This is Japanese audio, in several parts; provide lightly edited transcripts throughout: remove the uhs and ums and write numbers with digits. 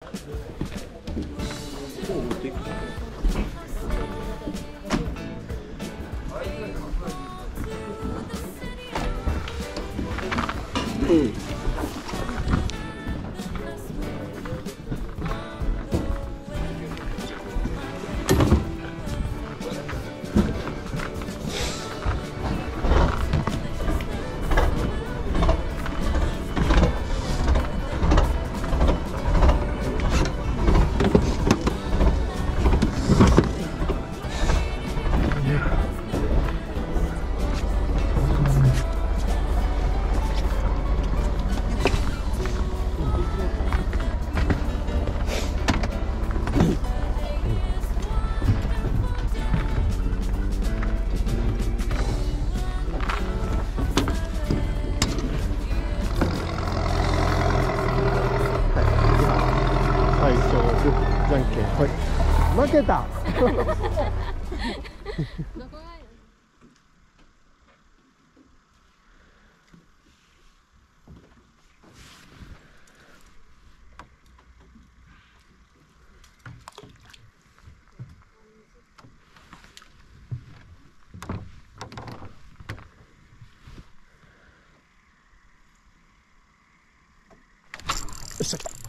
じゃんけん、はい、負けた。よっしゃ、来た。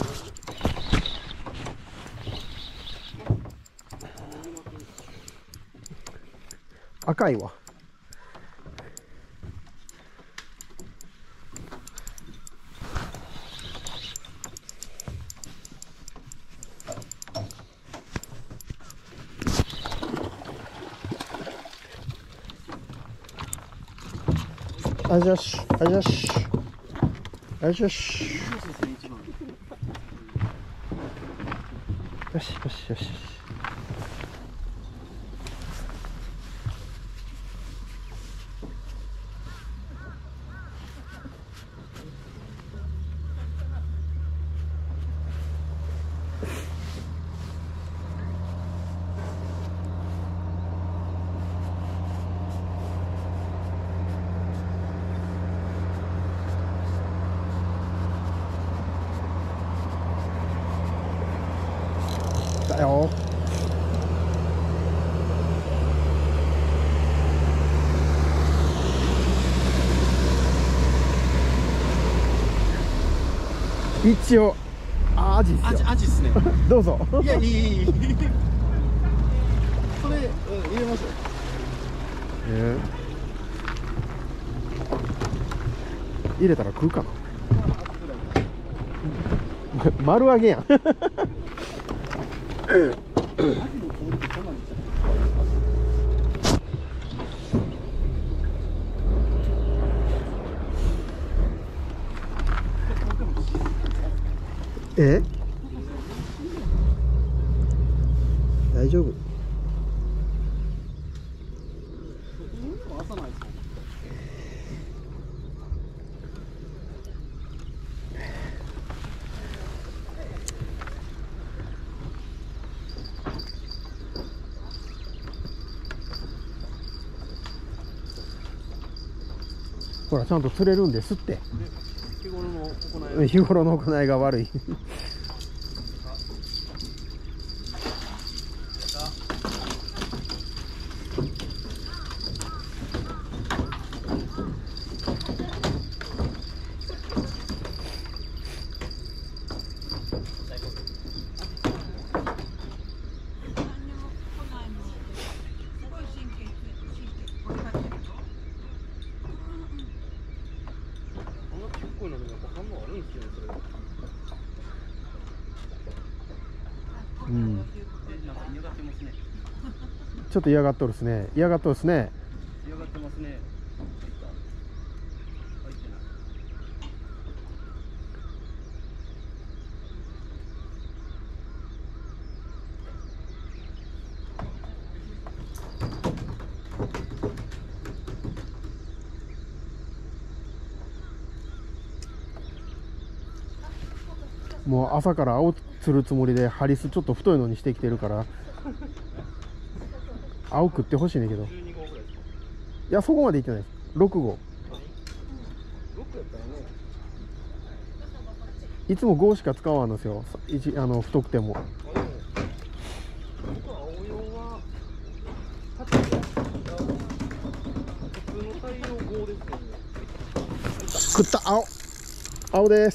赤いわ。あじゃし、あじゃし、あじゃし。よしよしよし。だよ。一応アジっすよ。 アジっすね。 どうぞ。 いや、いい。それ、入れましょう。 入れたら食うかな。丸揚げやん。え？大丈夫？ほら、ちゃんと釣れるんですって。日頃の行いが悪い。うん、ちょっと嫌がっとるっすね。嫌がっとるっすね。 嫌がってますね。 もう朝から青釣るつもりでハリスちょっと太いのにしてきてるから青食ってほしいねんけど。いや、そこまでいってないです。6号。6やったらね。 いつも5しか使わんのですよ。太くても。 僕は青用は普通の太陽5ですよね。 食った。青です。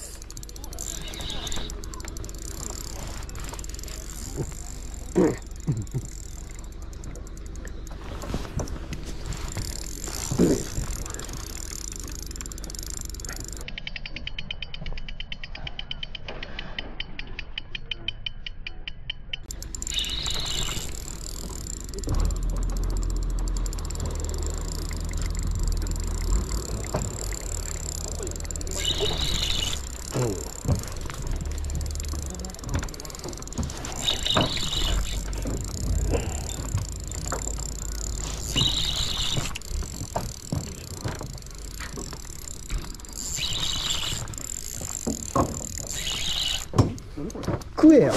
食えよ。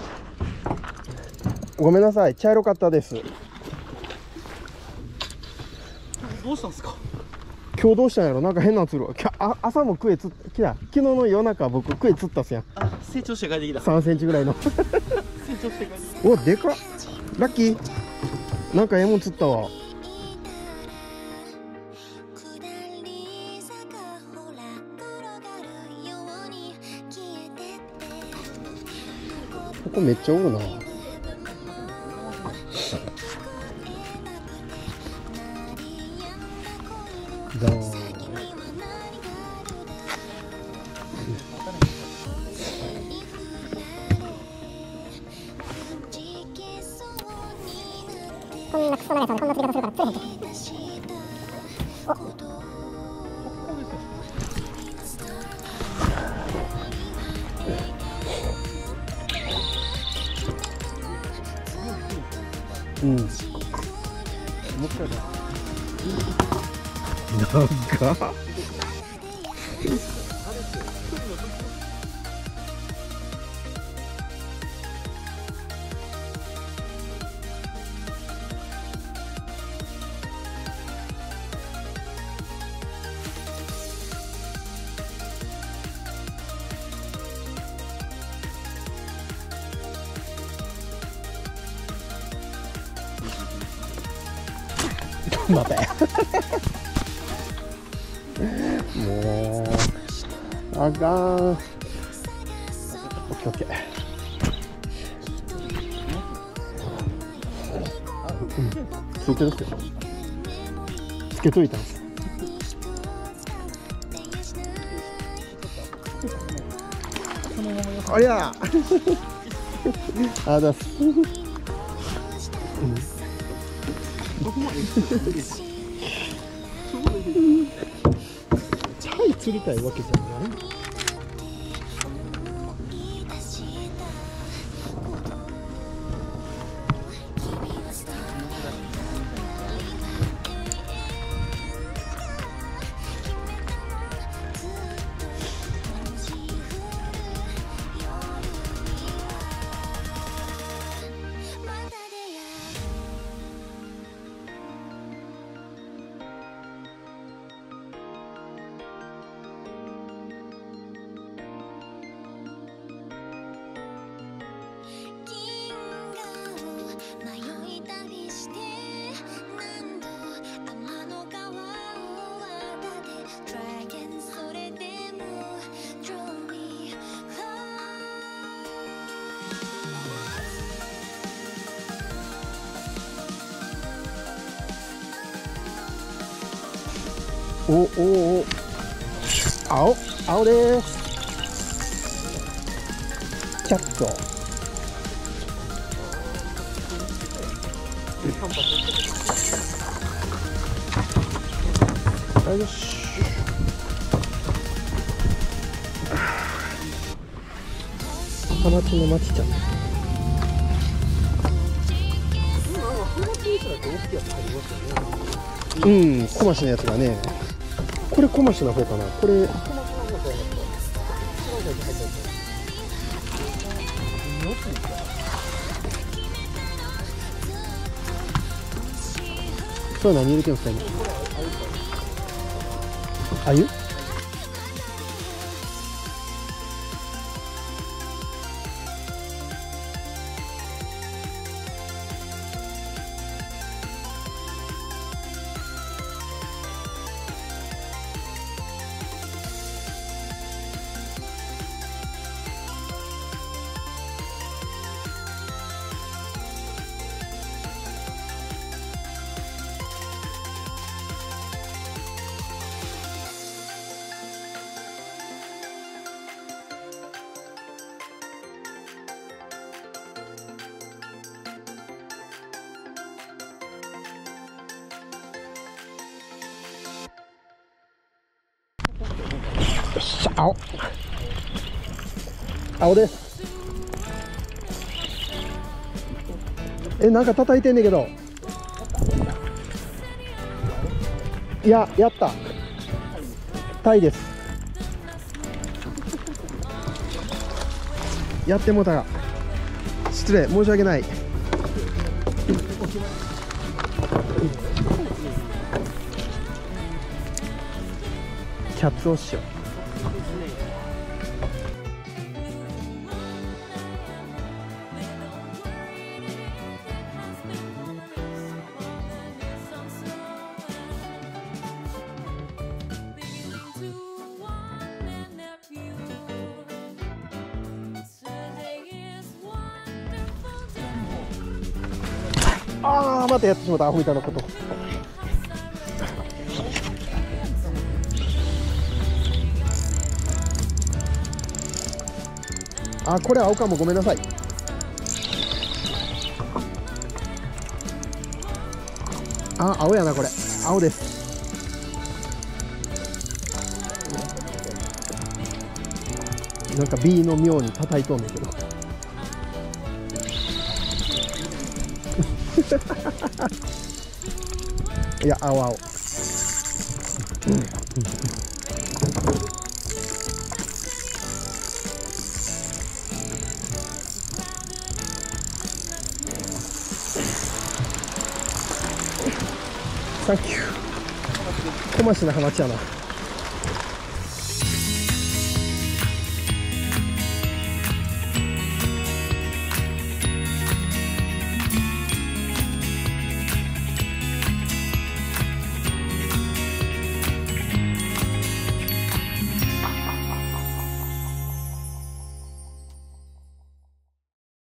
ごめんなさい、茶色かったです。 どうしたんですか？ 今日どうしたんやろ。なんか変なの釣るわ。朝もクエ釣ってきた。昨日の夜中僕クエ釣ったっすやん。 あ、成長して帰ってきた。 3センチぐらいの。 成長して帰ってきた。 お、でかっ。ラッキー。なんか獲物釣ったわ。ここめっちゃおるな。だー。 こんなクソ長さでこんな釣り方するから釣れへんと。 うん。もう一回だ。長っ。待て。もうあかん。オッケーオッケー。ついてるっすよ。つけといたんす。ありゃ。あだす。チャイ釣りたいわけじゃない。お、青です。キャット。よし。ハマチのマチちゃん。うん、小増のやつがね。これ小増の方かな。これ。それ何入れてるんですか今。あゆ？ 青。青です。なんか叩いてんねんけど。いや、やった。タイです。やってもうたが。失礼、申し訳ない。キャッツオっしょ。ああ、またやってしまった、アホみたいなこと。あ、これ青かも、ごめんなさい。あ、青やな、これ。青です。なんか B の妙に叩いとんねんけど。いや、青青。サンキュー。小町なハマチやな。